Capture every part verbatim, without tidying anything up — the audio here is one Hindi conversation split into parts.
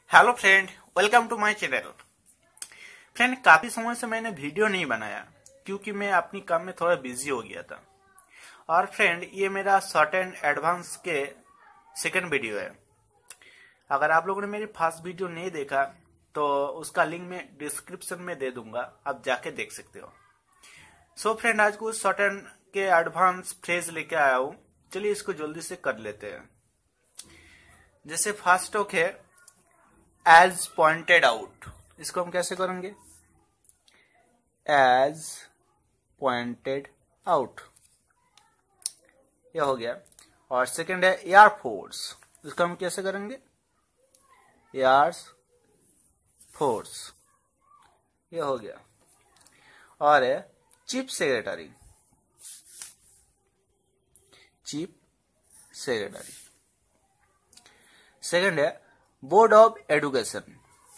Hello friend, welcome to my channel. Friend, काफी समय से मैंने वीडियो नहीं बनाया क्योंकि मैं अपनी काम में थोड़ा बिजी हो गया था। और फ्रेंड, ये मेरा शॉर्ट एंड एडवांस के सेकंड वीडियो है। अगर आप लोगों ने मेरी फर्स्ट वीडियो नहीं देखा तो उसका लिंक मैं डिस्क्रिप्शन में दे दूंगा, आप जाके देख सकते हो। सो so फ्रेंड, आज कुछ शॉर्ट एंड के एडवांस फ्रेज लेके आया हूँ। चलिए इसको जल्दी से कर लेते हैं। जैसे फर्स्ट टॉक है एज पॉइंटेड आउट, इसको हम कैसे करेंगे? एज पॉइंटेड आउट, ये हो गया। और सेकंड है एयरफोर्स, इसको हम कैसे करेंगे? एयर फोर्स, ये हो गया। और है chief secretary, chief secretary. Second है board of education,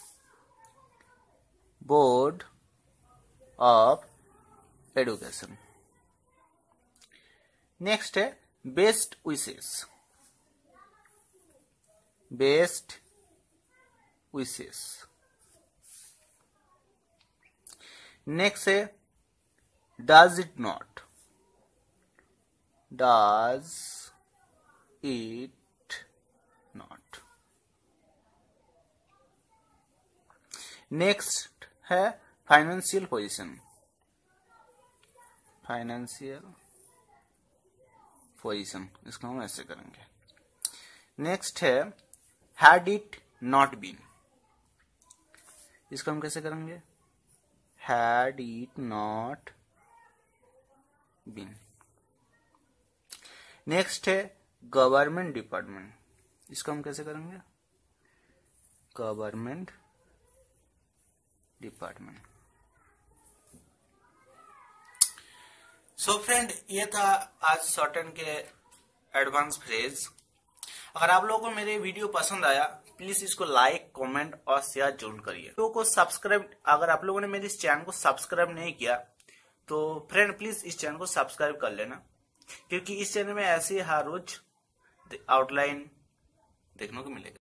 board of education. Next है best wishes, best wishes. Next है does it not, does it not. Next है फाइनेंशियल पोजीशन, फाइनेंशियल पोजीशन, इसको हम ऐसे करेंगे। नेक्स्ट है हैड इट नॉट बीन, इसको हम कैसे करेंगे? Had it not been. Next है गवर्नमेंट डिपार्टमेंट, इसको हम कैसे करेंगे? Government department. सो फ्रेंड, ये था आज शॉर्ट एंड के एडवांस फ्रेज। अगर आप लोगों को मेरे वीडियो पसंद आया प्लीज इसको लाइक, कमेंट और शेयर जरूर करिए। तो को सब्सक्राइब, अगर आप लोगों ने मेरे इस चैनल को सब्सक्राइब नहीं किया तो फ्रेंड प्लीज इस चैनल को सब्सक्राइब कर लेना, क्योंकि इस चैनल में ऐसे हर रोज आउटलाइन देखने को मिलेगा।